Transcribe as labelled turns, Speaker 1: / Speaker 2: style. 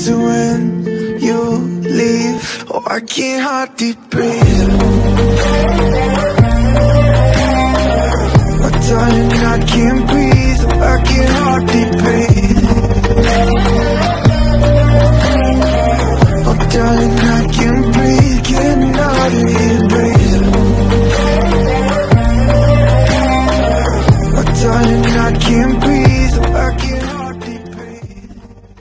Speaker 1: miss it when you leave. Oh, I can't hardly breathe.